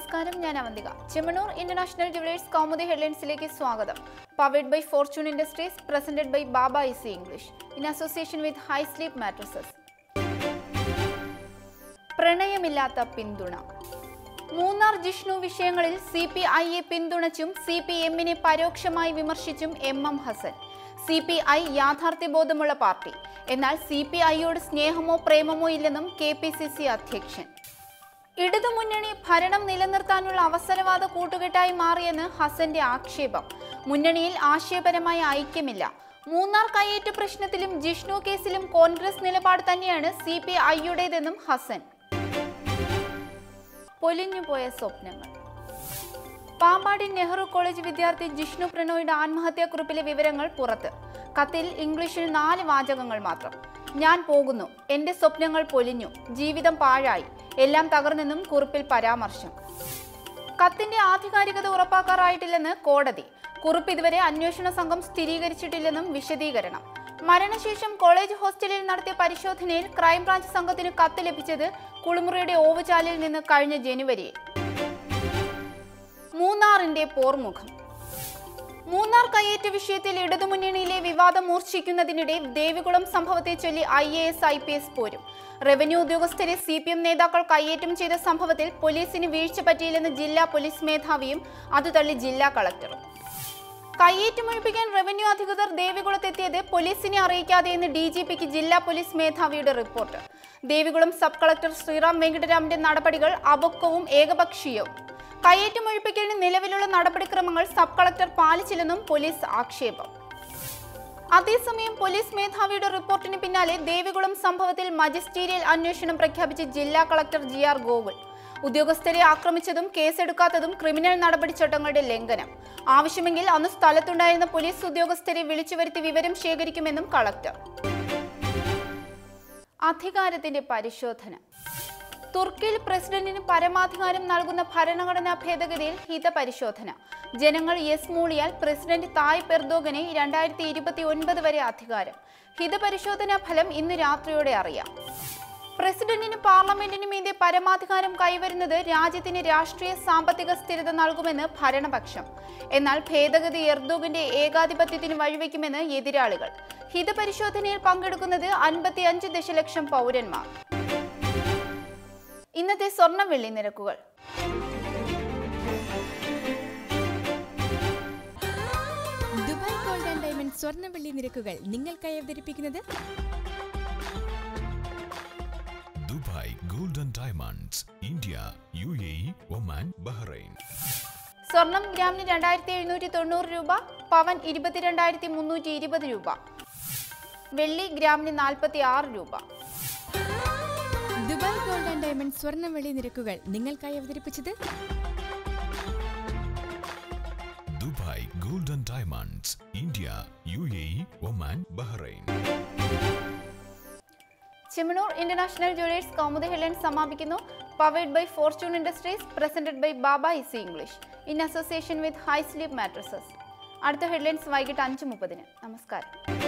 നമസ്കാരം, ഞാൻ Avanthika. Chemmanur international jewellers Kaumudi ഹെഡ്ലൈൻസിലേക്ക് സ്വാഗതം. Powered by Fortune Industries, presented by Baba IC English in association with High Sleep Mattresses. പ്രണയമില്ലാത്ത പിന്തുണ. മൂന്നാർ ജിഷ്ണു വിഷയങ്ങളിൽ CPIയെ പിന്തുണച്ചും CPMനെ പരോക്ഷമായി വിമർശിച്ചും ഹസൻ. CPI യാഥാർത്ഥ്യബോധമുള്ള പാർട്ടി, എന്നാൽ CPIയോട് സ്നേഹമോ പ്രേമമോ ഇല്ലെന്നും KPCC അധ്യക്ഷൻ. ഇടതുമുന്നണി ഭരണം നിലനിർത്താനുള്ള അവസരവാദ കൂട്ടുകെട്ടായി മാറിയെന്ന് ഹസന്റെ ആക്ഷേപം. മുന്നണിയിൽ ആശയപരമായ ഐക്യമില്ല. മൂന്നാർ കയ്യേറ്റ പ്രശ്നത്തിലും ജിഷ്ണു കേസിലും കോൺഗ്രസ് നിലപാട് തന്നെയാണ് CPIയുടേതെന്നും ഹസൻ. പൊലിഞ്ഞുപോയ സ്വപ്നങ്ങൾ. പാമ്പാടി നെഹ്റു കോളേജ് വിദ്യാർത്ഥി ജിഷ്ണു പ്രണോയുടെ ആത്മഹത്യാക്കുറിപ്പിലെ വിവരങ്ങൾ പുറത്ത്. കത്തിൽ ഇംഗ്ലീഷിൽ 4 വാചകങ്ങൾ മാത്രം. ഞാൻ പോകുന്നു, എന്റെ സ്വപ്നങ്ങൾ പൊലിഞ്ഞു, ജീവിതം പാഴായി, എല്ലാം തകർന്നെന്നും കുറിപ്പിൽ പരാമർശം. കത്തിന്റെ ആധികാരികത ഉറപ്പാക്കാറായിട്ടില്ലെന്ന് കോടതി. കുറിപ്പ് ഇതുവരെ അന്വേഷണ സംഘം സ്ഥിരീകരിച്ചിട്ടില്ലെന്നും വിശദീകരണം. മരണശേഷം കോളേജ് ഹോസ്റ്റലിൽ നടത്തിയ പരിശോധനയിൽ ക്രൈംബ്രാഞ്ച് സംഘത്തിന് കത്ത് ലഭിച്ചത് കുളിമുറിയുടെ ഓവുചാലിൽ നിന്ന് കഴിഞ്ഞ ജനുവരിയിൽ. മൂന്നാറിന്റെ പോർമുഖം. മൂന്നാർ കയ്യേറ്റ വിഷയത്തിൽ ഇടതുമുന്നണിയിലെ വിവാദം മൂർച്ഛിക്കുന്നതിനിടെ ദേവികുളം സംഭവത്തെ ചൊല്ലി IAS IPS പോരും. റവന്യൂ ഉദ്യോഗസ്ഥരെ CPM നേതാക്കൾ കയ്യേറ്റം ചെയ്ത സംഭവത്തിൽ പോലീസിന് വീഴ്ച പറ്റിയില്ലെന്ന് ജില്ലാ പോലീസ് മേധാവിയും അത് തള്ളി ജില്ലാ കളക്ടറും. കയ്യേറ്റമൊഴിപ്പിക്കാൻ റവന്യൂ അധികൃതർ ദേവികുളത്തെത്തിയത് പോലീസിനെ അറിയിക്കാതെയെന്ന് DGPക്ക് ജില്ലാ പോലീസ് മേധാവിയുടെ report. Devikulam sub collector Sriram വെങ്കിട്ടരാമന്റെ നടപടികൾ അപക്വവും ഏകപക്ഷീയവും. കയ്യേറ്റമൊഴിപ്പിക്കലിന് നിലവിലുള്ള നടപടിക്രമങ്ങൾ സബ് കളക്ടർ പാലിച്ചില്ലെന്നും പോലീസ് ആക്ഷേപം. അതേസമയം പോലീസ് മേധാവിയുടെ റിപ്പോർട്ടിന് പിന്നാലെ ദേവികുളം സംഭവത്തിൽ മജിസ്റ്റീരിയൽ അന്വേഷണം പ്രഖ്യാപിച്ച ജില്ലാ കളക്ടർ GR ഗോകുൽ. ഉദ്യോഗസ്ഥരെ ആക്രമിച്ചതും കേസെടുക്കാത്തതും ക്രിമിനൽ നടപടിച്ചട്ടങ്ങളുടെ ലംഘനം. ആവശ്യമെങ്കിൽ അന്ന് സ്ഥലത്തുണ്ടായിരുന്ന പോലീസ് ഉദ്യോഗസ്ഥരെ വിളിച്ചുവരുത്തി വിവരം ശേഖരിക്കുമെന്നും കളക്ടർ. അധികാരത്തിന്റെ പരിശോധന. തുർക്കിയിൽ പ്രസിഡന്റിന് പരമാധികാരം നൽകുന്ന ഭരണഘടനാ ഭേദഗതിയിൽ ഹിതപരിശോധന. ജനങ്ങൾ യെസ് മൂളിയാൽ പ്രസിഡന്റ് തായിപ്പ് എർദോഗനെ 2029 വരെ അധികാരം. ഹിതപരിശോധനാ ഫലം ഇന്ന് രാത്രിയോടെ അറിയാം. പ്രസിഡന്റിന് പാർലമെന്റിന് മീതെ പരമാധികാരം കൈവരുന്നത് രാജ്യത്തിന് രാഷ്ട്രീയ സാമ്പത്തിക സ്ഥിരത നൽകുമെന്ന് ഭരണപക്ഷം. എന്നാൽ ഭേദഗതി എർദോഗന്റെ ഏകാധിപത്യത്തിന് വഴിവെക്കുമെന്ന് എതിരാളികൾ. ഹിതപരിശോധനയിൽ പങ്കെടുക്കുന്നത് 55 ദശലക്ഷം പൗരന്മാർ. ഇന്നത്തെ സ്വർണ്ണ വെള്ളി നിരക്കുകൾ. ദുബായ് ഗോൾഡ് ആൻഡ് ഡയമണ്ട് സ്വർണ്ണ വെള്ളി നിരക്കുകൾ നിങ്ങൾക്കായി അവതരിപ്പിക്കുന്നത് Dubai gold and diamonds, India, UAE, Oman, Bahrain. സ്വർണം ഗ്രാമിന് 2790 രൂപ, പവൻ 22,320 രൂപ, വെള്ളി ഗ്രാമിന് 46 രൂപ. ദുബായ് ഗോൾഡ് ആൻഡ് ഡയമണ്ട് സ്വർണ്ണ വെള്ളി നിരക്കുകൾ നിങ്ങൾക്കായി അവതരിപ്പിച്ചത് Dubai gold and diamonds, India, UAE, Oman, Bahrain. Chemmanur international jewellers Kaumudi headlines സമാപിക്കുന്നു. Powered by fortune industries, presented by Baba IC English in association with high sleep mattresses. അടുത്ത ഹെഡ്ലൈൻസ് വൈകിട്ട് 5:30. നമസ്കാരം.